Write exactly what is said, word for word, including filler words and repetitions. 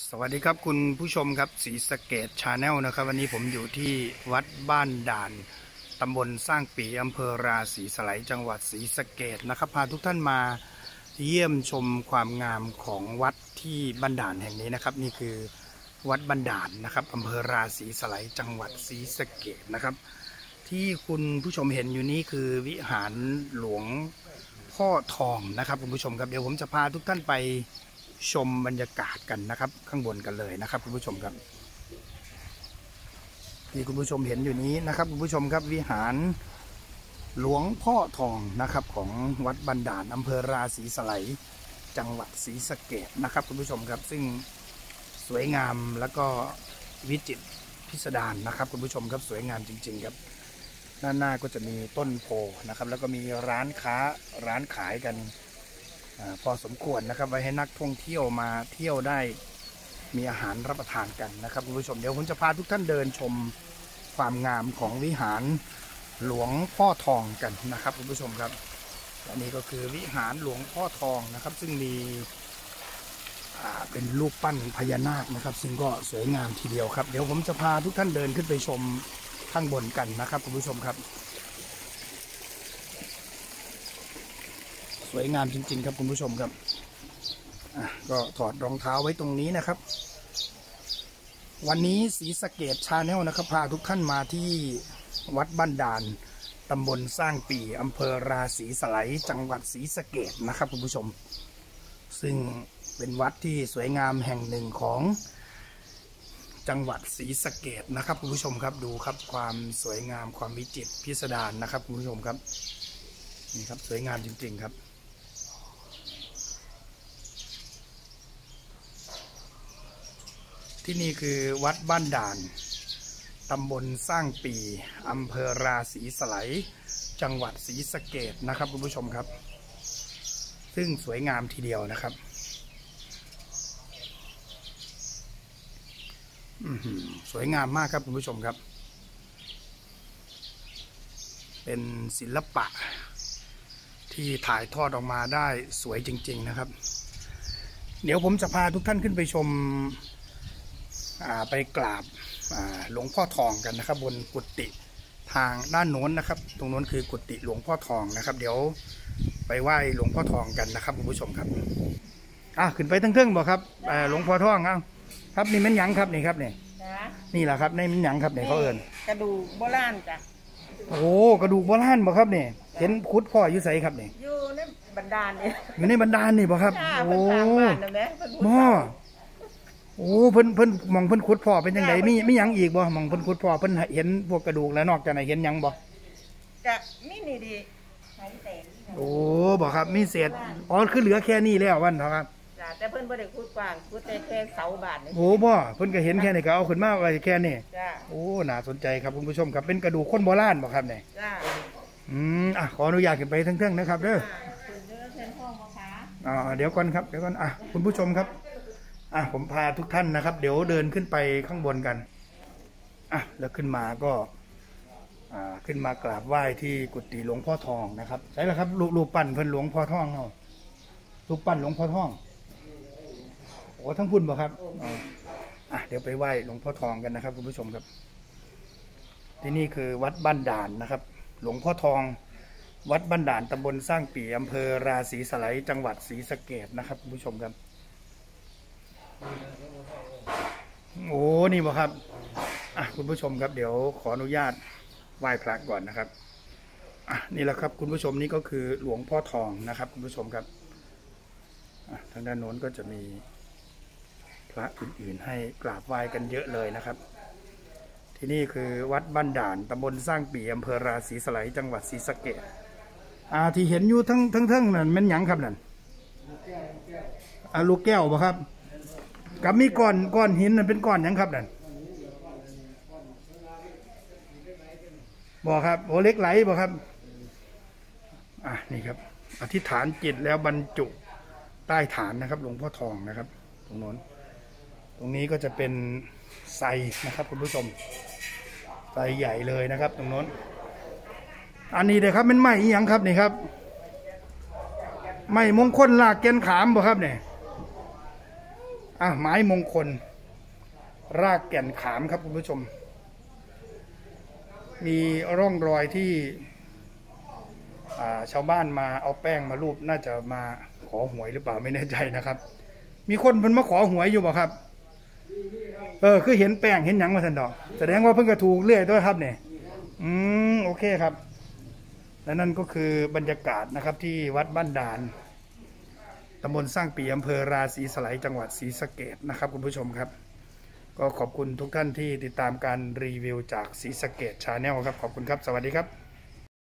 สวัสดีครับคุณผู้ชมครับศรีสะเกษชาแนลนะครับวันนี้ผมอยู่ที่วัดบ้านด่านตำบลสร้างปีอำเภอราศีสไลจังหวัดศรีสะเกษนะครับพาทุกท่านมาเยี่ยมชมความงามของวัดที่บ้านด่านแห่งนี้นะครับนี่คือวัดบ้านด่านนะครับอำเภอราศีสไลจังหวัดศรีสะเกษนะครับที่คุณผู้ชมเห็นอยู่นี้คือวิหารหลวงพ่อทองนะครับคุณผู้ชมครับเดี๋ยวผมจะพาทุกท่านไปชมบรรยากาศกันนะครับข้างบนกันเลยนะครับคุณผู้ชมครับที่คุณผู้ชมเห็นอยู่นี้นะครับคุณผู้ชมครับวิหารหลวงพ่อทองนะครับของวัดบ้านด่านอำเภอราศีสไลจังหวัดศรีสะเกษนะครับคุณผู้ชมครับซึ่งสวยงามแล้วก็วิจิตรพิสดารนะครับคุณผู้ชมครับสวยงามจริงๆครับด้านหน้าก็จะมีต้นโพนะครับแล้วก็มีร้านค้าร้านขายกันพอสมควรนะครับไว้ให้นักท่องเที่ยวมาเที่ยวได้มีอาหารรับประทานกันนะครับคุณผู้ชมเดี๋ยวผมจะพาทุกท่านเดินชมความงามของวิหารหลวงพ่อทองกันนะครับคุณผู้ชมครับอันนี้ก็คือวิหารหลวงพ่อทองนะครับซึ่งมีเป็นรูปปั้นพญานาคนะครับซึ่งก็สวยงามทีเดียวครับเดี๋ยวผมจะพาทุกท่านเดินขึ้นไปชมข้างบนกันนะครับคุณผู้ชมครับสวยงามจริงๆครับคุณผู้ชมครับอ่ะก็ถอดรองเท้าไว้ตรงนี้นะครับวันนี้ศรีสะเกษชาแนลนะครับพาทุกท่านมาที่วัดบ้านด่านตำบลสร้างปีอำเภอราศีสไลจังหวัดศรีสะเกษนะครับคุณผู้ชมซึ่งเป็นวัดที่สวยงามแห่งหนึ่งของจังหวัดศรีสะเกษนะครับคุณผู้ชมครับดูครับความสวยงามความวิจิตรพิสดารนะครับคุณผู้ชมครับนี่ครับสวยงามจริงๆครับที่นี่คือวัดบ้านด่านตำบลสร้างปีอำเภอราศีสไลจังหวัดศรีสะเกษนะครับคุณผู้ชมครับซึ่งสวยงามทีเดียวนะครับสวยงามมากครับคุณผู้ชมครับเป็นศิลปะที่ถ่ายทอดออกมาได้สวยจริงๆนะครับเดี๋ยวผมจะพาทุกท่านขึ้นไปชมไปกราบหลวงพ่อทองกันนะครับบนกุฏิทางด้านโน้นนะครับตรงโน้นคือกุฏิหลวงพ่อทองนะครับเดี๋ยวไปไหว้หลวงพ่อทองกันนะครับคุณผู้ชมครับอ่ะขึ้นไปทั้งเครื่องบอกครับหลวงพ่อทองเอาครับนี่มันหยังครับนี่ครับนี่นี่แหละครับนี่มันหยังครับนี่เขาเอิญกระดูกโบราณจ้ะโอ้กระดูกโบราณบอกครับนี่เห็นคุดพ่ออยู่ใส่ครับนี่อยู่ในบรรดาลนี่อยู่ในบรรดาลนี่บอกครับโอ้หม้อโอ้เพิ่นเพิ่นมองเพิ่นขุดพ่อเป็นยังไงมีมีหยังอีกบ่มองเพิ่นขุดพ่อเพิ่นเห็นพวกกระดูกแล้วนอกจากนั้นเห็นยังบ่จะมีนี่ดีโอ้บ่ครับมีเศษอ๋อคือเหลือแค่นี้แล้ววันเท่าครับจ้ะแต่เพิ่นบ่ได้ขุดกว้างขุดแต่แค่เสาบาทนี่โอ้บ่เพิ่นก็เห็นแค่นี้ก็เอาขึ้นมาไว้แค่นี้จ้ะโอ้น่าสนใจครับคุณผู้ชมครับเป็นกระดูกคนโบราณบ่ครับเนี่ยจ้ะอืมอ่ะขออนุญาตขึ้นไปทั้งเรื่องนะครับเด้ออ่าเดี๋ยวก่อนครับเดี๋ยวก่อนอ่ะคุณผู้ชมครับอ่ะผมพาทุกท่านนะครับเดี๋ยวเดินขึ้นไปข้างบนกันอ่ะแล้วขึ้นมาก็อ่าขึ้นมากราบไหว้ที่กุฏิหลวงพ่อทองนะครับใช่แล้วครับรูปปั้นเพิ่นหลวงพ่อทองเนาะรูปปั้นหลวงพ่อทองโอ้ทั้งพุ่นบ่ครับอ่ะเดี๋ยวไปไหว้หลวงพ่อทองกันนะครับคุณผู้ชมครับที่นี่คือวัดบ้านด่านนะครับหลวงพ่อทองวัดบ้านด่านตำบลสร้างปีอำเภอราศีสไลจังหวัดศรีสะเกษนะครับคุณผู้ชมครับโอ้นี่บ่ครับอ่ะคุณผู้ชมครับเดี๋ยวขออนุญาตไหว้พระก่อนนะครับอ่ะนี่แหละครับคุณผู้ชมนี่ก็คือหลวงพ่อทองนะครับคุณผู้ชมครับอ่ะทางด้านโน้นก็จะมีพระอื่นๆให้กราบไหว้กันเยอะเลยนะครับที่นี่คือวัดบ้านด่านตำบลสร้างปีอำเภอราศีสไลจังหวัดศรีสะเกษอ่าที่เห็นอยู่ทั้งทั้งทั้งนั่นมันหยังครับนั่นอ่าลูกแก้วบ่ครับกับมีก้อนก้อนหินนั่นเป็นก้อนยังครับนั่นบอกครับโอเล็กไหลบอกครับอ่ะนี่ครับอธิษฐานจิตแล้วบรรจุใต้ฐานนะครับหลวงพ่อทองนะครับตรงโน้นตรงนี้ก็จะเป็นไซนะครับคุณผู้ชมไซใหญ่เลยนะครับตรงโน้นอันนี้เลยครับเป็นไม้อีหยังครับนี่ครับไม้มงคลลากแกนขามบอกครับเนี่ยอ่ะไม้มงคลรากแก่นขามครับคุณผู้ชมมีร่องรอยที่ชาวบ้านมาเอาแป้งมารูปน่าจะมาขอหวยหรือเปล่าไม่แน่ใจนะครับมีคนเพิ่นมาขอหวยอยู่บ่ครับเออคือเห็นแป้งเห็นหยังมาสันดอกแสดงว่าเพิ่งกระถูกเรื่อยด้วยครับเนี่ยอืมโอเคครับและนั่นก็คือบรรยากาศนะครับที่วัดบ้านด่านตำบลสร้างปีอำเภอราศีสไลยจังหวัดศรีสะเกษนะครับคุณผู้ชมครับก็ขอบคุณทุกท่านที่ติดตามการรีวิวจากศรีสะเกษ Channel ครับขอบคุณครับสวัสดีครับ